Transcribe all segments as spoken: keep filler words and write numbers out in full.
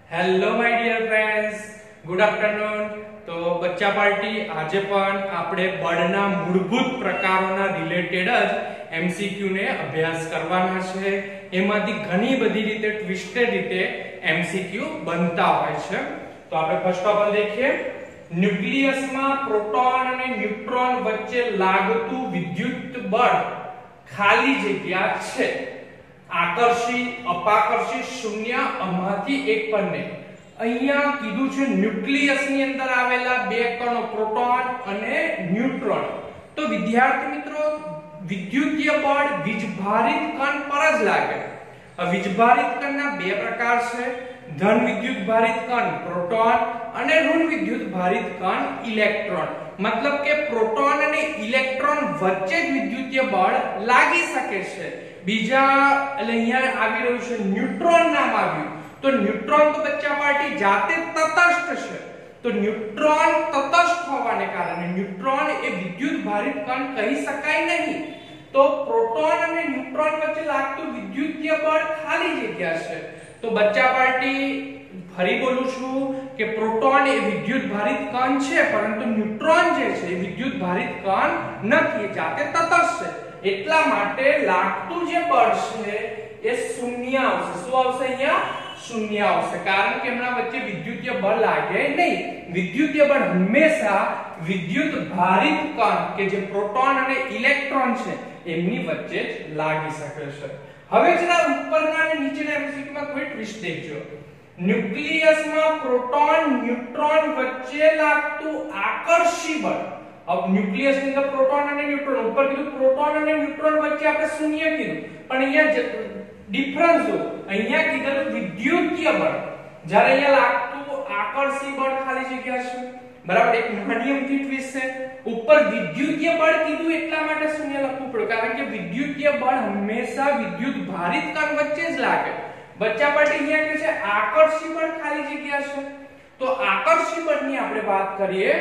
Hello my dear friends, good afternoon. તો બચ્ચા party આજે પણ આપણે બળના મૂળભૂત પ્રકારોના રિલેટેડ જ એમસીક્યુ ને અભ્યાસ કરવાના છે. એમાંથી ઘણી બધી રીતે ટ્વિસ્ટેડ રીતે એમસીક્યુ બનતા હોય છે. તો આપણે ફર્સ્ટ ઓફ ઓલ દેખીએ, ન્યુક્લિયસમાં પ્રોટોન અને ન્યુટ્રોન વચ્ચે લાગતું વિદ્યુત બળ ખાલી જગ્યા છે. આકર્ષી, અપાકર્ષી, શૂન્ય, આમાંથી એક પણ નહીં. અહીંયા કીધું છે ન્યુક્લિયસની અંદર આવેલા બે કણો પ્રોટોન અને ન્યુટ્રોન. તો વિદ્યાર્થી મિત્રો, વિદ્યુતીય બળ વીજભારિત કણ પર જ લાગે. આ વીજભારિત કણના બે પ્રકાર છે, ધન વિદ્યુત ભારિત કણ પ્રોટોન અને ઋણ વિદ્યુત ભારિત કણ ઇલેક્ટ્રોન. મતલબ કે પ્રોટોન અને ઇલેક્ટ્રોન વચ્ચે જ વિદ્યુતીય બળ લાગી શકે છે. બીજા એટલે અહીંયા આવી રહ્યું છે ન્યુટ્રોન નામ આવ્યું. તો ન્યુટ્રોન તો બચ્ચા પાર્ટી જાતે તટસ્થ છે. તો ન્યુટ્રોન તટસ્થ હોવાને કારણે ન્યુટ્રોન એ વિદ્યુત ભારિત કણ કહી શકાય નહીં. તો પ્રોટોન અને ન્યુટ્રોન વચ્ચે લાગતું વિદ્યુતીય બળ ખાલી જગ્યા છે. તો બચ્ચા પાર્ટી ફરી બોલું છું કે પ્રોટોન એ વિદ્યુત ભારિત કણ છે, પરંતુ ન્યુટ્રોન જે છે એ વિદ્યુત ભારિત કણ નથી, જાતે તટસ્થ છે. એટલા માટે લાગતું જે બળ છે એ શૂન્ય આવશે. શું આવશે? અહીંયા શૂન્ય આવશે, કારણ કે એમના વચ્ચે વિદ્યુતીય બળ લાગે નહીં. વિદ્યુતીય બળ હંમેશા વિદ્યુત ભારિત કણ કે જે પ્રોટોન અને ઇલેક્ટ્રોન છે એમની વચ્ચે જ લાગી શકે છે. હવે જરા ઉપરના અને નીચેના એમસીક્યુમાં કોઈ ટ્વિસ્ટ દેખજો. ન્યુક્લિયસમાં પ્રોટોન ન્યુટ્રોન વચ્ચે લાગતું આકર્ષી બળ. अब न्यूक्लियस ની અંદર પ્રોટોન અને ન્યુટ્રોન, ઉપર કીધું પ્રોટોન અને ન્યુટ્રોન વચ્ચે આપણે શૂન્ય કીધું, પણ અહીંયા ડિફરન્સ જો, અહીંયા કીધું વિદ્યુતીય બળ, જ્યારે અહીંયા લાગતું આકર્ષી બળ ખાલી જગ્યા છે. બરાબર, એક નાની ટ્વિસ્ટ છે. ઉપર વિદ્યુતીય બળ કીધું એટલા માટે શૂન્ય લખવું પડ્યું, કારણ કે વિદ્યુતીય બળ હંમેશા વિદ્યુત ભારિત કણ વચ્ચે જ લાગે. બચ્ચા પાર્ટી અહીંયા કે છે આકર્ષી બળ ખાલી જગ્યા છે. તો આકર્ષી બળની આપણે વાત કરીએ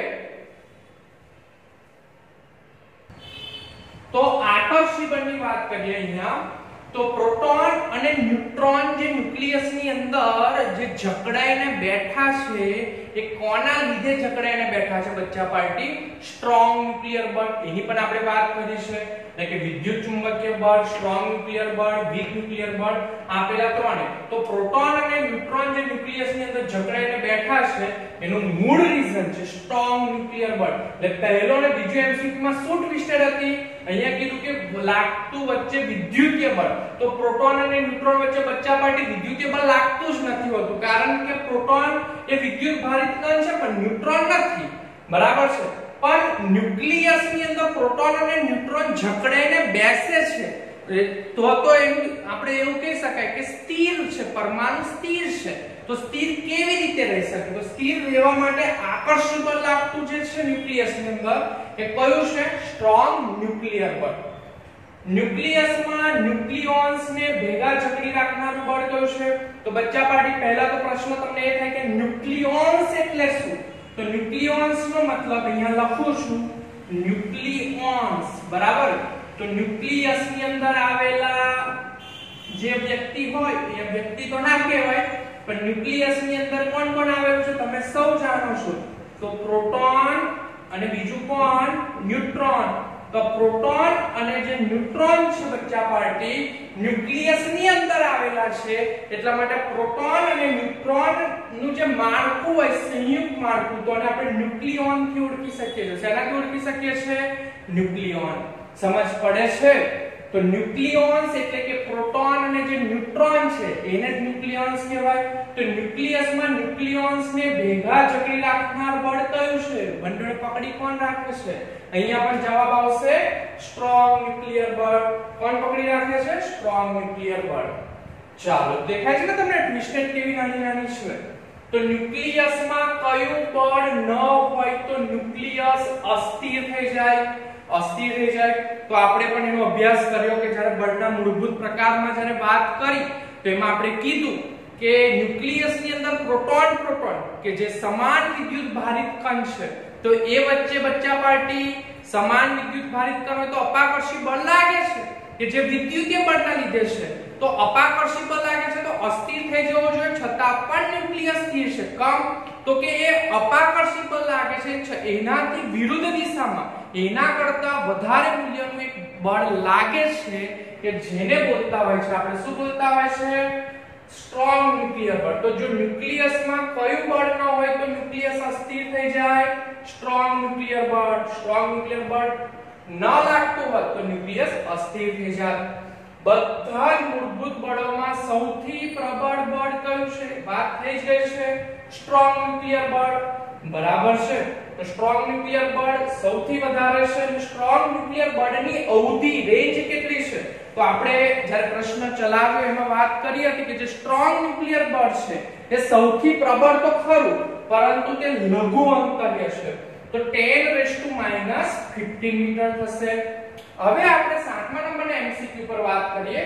તો આકર્ષી બળની વાત કરીએ અહીંયા, તો પ્રોટોન અને ન્યુટ્રોન જે ન્યુક્લિયસની અંદર જે જકડાઈને બેઠા છે એ કોના લીધે જકડાઈને બેઠા છે બચ્ચા પાર્ટી? સ્ટ્રોંગ ન્યુક્લિયર બળ. એની પણ આપણે વાત કરી છે, એટલે કે વિદ્યુત ચુંબકીય બળ, સ્ટ્રોંગ ન્યુક્લિયર બળ, વીક ન્યુક્લિયર બળ, આપેલા ત્રણે. તો પ્રોટોન અને ન્યુટ્રોન જે ન્યુક્લિયસની અંદર જકડાઈને બેઠા છે એનું મૂળ રીઝન છે સ્ટ્રોંગ ન્યુક્લિયર બળ. એટલે પહેલો અને બીજો એમસીક્યુમાં શું ટ્વિસ્ટેડ હતી? અહીંયા કીધું કે લાગતું વચ્ચે વિદ્યુતીય બળ. તો પ્રોટોન અને ન્યુટ્રોન વચ્ચે બચ્ચા પાર્ટી વિદ્યુતીય બળ લાગતું જ નથી હોતું, કારણ કે પ્રોટોન એ વિદ્યુત ભારિત કણ છે પણ ન્યુટ્રોન નથી. બરાબર છે, પણ ન્યુક્લિયસની અંદર પ્રોટોન અને ન્યુટ્રોન જકડાઈને બેસે છે. તો તો એનું આપણે એવું કહી શકાય કે સ્થિર છે, પરમાણુ સ્થિર છે. તો સ્થિર કેવી રીતે રહી શકે? તો સ્થિર રહેવા માટે આકર્ષણ બળ લાગતું જે છે ન્યુક્લિયસની અંદર એ કયું છે? સ્ટ્રોંગ ન્યુક્લિયર બળ. ન્યુક્લિયસમાં ન્યુક્લિયોન્સ ને ભેગા જકડી રાખનારું બળ કયું છે? તો બચ્ચા પાર્ટી પહેલા તો પ્રશ્ન તમને એ થાય કે ન્યુક્લિયોન્સ એટલે શું? તો ન્યુક્લિયોન્સ નો મતલબ અહીંયા લખું છું ન્યુક્લિયોન્સ. બરાબર, તો ન્યુક્લિયસ ની અંદર આવેલા જે વ્યક્તિ હોય એ વ્યક્તિ તો ના કહેવાય, પણ ન્યુક્લિયસ ની અંદર કોણ કોણ આવેલું છે તમે સૌ જાણો છો. તો પ્રોટોન અને બીજું કોણ? ન્યુટ્રોન. તો પ્રોટોન અને જે ન્યુટ્રોન છે બચ્ચા પાર્ટી ન્યુક્લિયસ ની અંદર આવેલા છે, એટલા માટે પ્રોટોન અને ન્યુટ્રોન નું જે માળખું હોય સંયુક્ત માળખું, તો આને આપણે ન્યુક્લિયોન થી ઓળખી શકીએ છીએ. શેનાથી ઓળખી શકીએ છીએ? ન્યુક્લિયોન. સમજ પડે છે? તો ન્યુક્લિયોન્સ એટલે કે પ્રોટોન અને જે ન્યુટ્રોન છે એને જ ન્યુક્લિયોન્સ કહેવાય. તો ન્યુક્લિયસમાં ન્યુક્લિયોન્સ ને ભેગા જકડી રાખનાર બળ કયું છે? બંડળ પકડી કોણ રાખે છે? અહીંયા પણ જવાબ આવશે સ્ટ્રોંગ ન્યુક્લિયર બળ. કોણ પકડી રાખે છે? સ્ટ્રોંગ ન્યુક્લિયર બળ. ચાલો, દેખાય છે ને તમને ટ્વિસ્ટેડ કેવી નાની નાની છે? તો ન્યુક્લિયસમાં કયું બળ ન હોય તો ન્યુક્લિયસ અસ્થિર થઈ જાય. અસ્થિર થઈ જાય તો આપણે પણ એનો અભ્યાસ કર્યો કે જ્યારે બળના મૂળભૂત પ્રકારમાં જ્યારે વાત કરી તો એમાં આપણે કીધું કે ન્યુક્લિયસની અંદર પ્રોટોન પ્રોટોન કે જે સમાન વિદ્યુત ભારિત કણ છે, તો એ વચ્ચે બચ્ચા પાર્ટી સમાન વિદ્યુત ભારિત કણ હોય તો અપાકર્ષી બળ લાગે છે કે જે વિદ્યુતીય બળના લીધે છે. તો અપાકર્ષી બળ લાગે છે તો અસ્થિર થઈ જવો જોઈએ, છતાં પણ ન્યુક્લિયસ સ્થિર છે. કમ તો કે એ અપાકર્ષી બળ લાગે છે એનાથી વિરુદ્ધ દિશામાં એના કરતા વધારે મૂલ્યનું એક બળ લાગે છે કે જેને બોલતા હોય છે આપણે શું બોલતા હોય છે સ્ટ્રોંગ ન્યુક્લિયર બળ. તો જો ન્યુક્લિયસમાં કયું બળ ન હોય તો ન્યુક્લિયસ અસ્થિર થઈ જાય. સ્ટ્રોંગ ન્યુક્લિયર બળ સ્ટ્રોંગ ન્યુક્લિયર બળ ન લાગતું હોય તો ન્યુક્લિયસ અસ્થિર થઈ જાય. બધા જ મૂળભૂત બળોમાં સૌથી પ્રબળ બળ કયું છે? વાત થઈ જ ગઈ છે સ્ટ્રોંગ ન્યુક્લિયર બળ. બરાબર છે. તો સ્ટ્રોંગ ન્યુક્લિયર બળ સૌથી વધારે છે અને સ્ટ્રોંગ ન્યુક્લિયર બળની અવધિ રેન્જ કેટલી છે? તો આપણે જ્યારે પ્રશ્ન ચલાવ્યો એમાં વાત કરી હતી કે જે સ્ટ્રોંગ ન્યુક્લિયર બળ છે એ સૌથી પ્રબળ તો ખરું પરંતુ તે લઘુ અંતર્ય છે. તો ten raise to minus fifteen metre થશે. હવે આપણે સાતમા નંબરના એમસીક્યુ પર વાત કરીએ.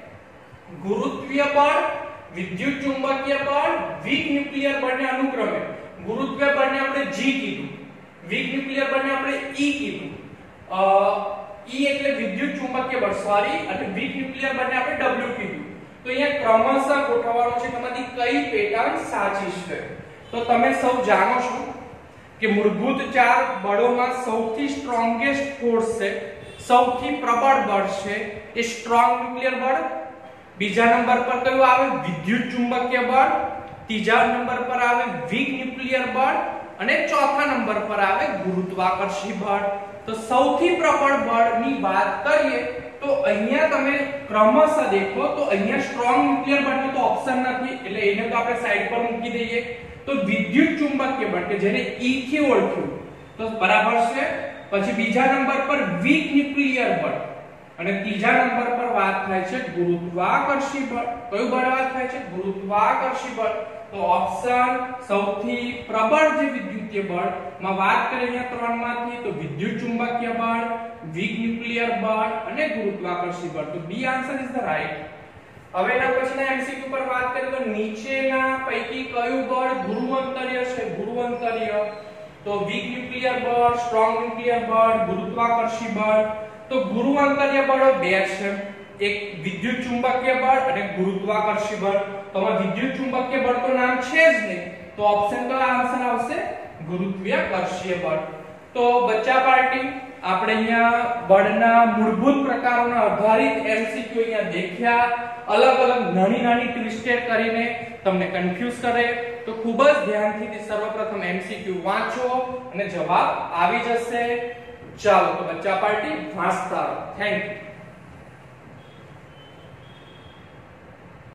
ગુરુત્વીય બળ, વિદ્યુત ચુંબકીય બળ, વીક ન્યુક્લિયર બળને અનુક્રમે ગુરુત્વીય બળને આપણે G કીધું, વીક ન્યુક્લિયર બળને આપણે E કીધું. અ E એટલે વિદ્યુત ચુંબકીય બળ સોરી અને વીક ન્યુક્લિયર બળને આપણે W કીધું. તો અહીંયા ક્રમશઃ ગોઠવવાનું છે તમારી કઈ પેટર્ન સાચી છે. તો તમે સૌ જાણો છો કે મૂળભૂત ચાર બળોમાં સૌથી સ્ટ્રોંગેસ્ટ ફોર્સ છે, સૌથી પ્રબળ બળ છે એ સ્ટ્રોંગ ન્યુક્લિયર બળ. બીજા નંબર પર કયું આવે? વિદ્યુત ચુંબકીય બળ. ત્રીજા નંબર પર આવે વીક ન્યુક્લિયર બળ અને ચોથા નંબર પર આવે ગુરુત્વાકર્ષી બળ. તો સૌથી પ્રબળ બળની વાત કરીએ તો અહીંયા તમે ક્રમશઃ દેખો તો અહીંયા સ્ટ્રોંગ ન્યુક્લિયર બળનો તો ઓપ્શન નથી એટલે એને તો આપણે સાઈડ પર મૂકી દઈએ. તો વિદ્યુત ચુંબકીય બળ કે જેને E થી ઓળખ્યું તો બરાબર છે. પછી બીજા નંબર પર વીક ન્યુક્લિયર બળ અને ત્રીજા નંબર પર વાત થાય છે ગુરુત્વાકર્ષી બળ. કયું બળ વાત થાય છે? ગુરુત્વાકર્ષી બળ. તો ઓપ્શન સૌથી પ્રબળ જે વિદ્યુતીય બળ માં વાત કરીએ અહીંયા ત્રણ માંથી તો વિદ્યુત ચુંબકીય બળ, વીક ન્યુક્લિયર બળ અને ગુરુત્વાકર્ષી બળ. તો B answer is the right. હવે એના પછીના એમસીક્યુ પર વાત કરીએ તો નીચેના પૈકી કયું બળ ગુરુઅંતર્ય છે? ગુરુઅંતર્ય. તો વીક ન્યુક્લિયર બળ, સ્ટ્રોંગ ન્યુક્લિયર બળ, ગુરુત્વાકર્ષી બળ. તો ગુરુઅંતર્ય બળો બે છે, એક વિદ્યુત ચુંબકીય બળ અને ગુરુત્વાકર્ષી બળ. તો આમાં વિદ્યુત ચુંબકીય બળ તો નામ છે જ નહીં તો ઓપ્શન તો આન્સર આવશે ગુરુત્વાકર્ષીય બળ. તો બચ્ચા પાર્ટી આપણે અહીંયા બળના મૂળભૂત પ્રકારોના આધારિત એમસીક્યુ અહીંયા દેખ્યા. અલગ અલગ નાની નાની ટ્વિસ્ટેડ કરીને તમને કન્ફ્યુઝ કરે તો ખૂબ જ ધ્યાનથી સર્વપ્રથમ એમસીક્યુ વાંચો અને જવાબ આવી જશે. ચાલો તો બચ્ચા પાર્ટી વાંચતા રહો. Thank you.